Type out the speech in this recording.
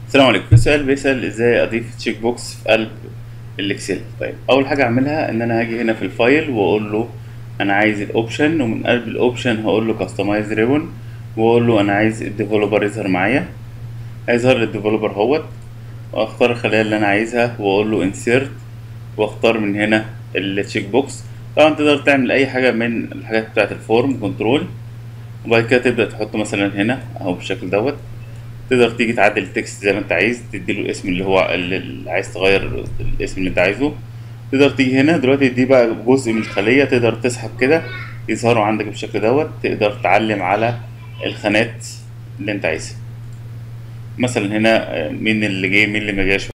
السلام عليكم. في سؤال بيسأل ازاي اضيف تشيك بوكس في قلب الاكسل. طيب اول حاجه اعملها ان انا هاجي هنا في الفايل واقول له انا عايز الاوبشن، ومن قلب الاوبشن هقول له كاستمايز ريبون، واقول له انا عايز الديفلوبر يظهر معايا. هيظهر لي الديفلوبر اهوت، واختار الخليه اللي انا عايزها واقول له انسيرت، واختار من هنا التشيك بوكس. طبعا تقدر تعمل اي حاجه من الحاجات بتاعه الفورم كنترول، وبعد كده تبدا تحط مثلا هنا اهو بالشكل دوت. تقدر تيجي تعدل التكست زي ما انت عايز، تديله الاسم اللي هو اللي عايز تغير الاسم اللي انت عايزه. تقدر تيجي هنا دلوقتي دي بقى جزء من الخلية، تقدر تسحب كده يظهروا عندك بالشكل دوت. تقدر تعلم على الخانات اللي انت عايزها، مثلا هنا مين اللي جه مين اللي ما جاش.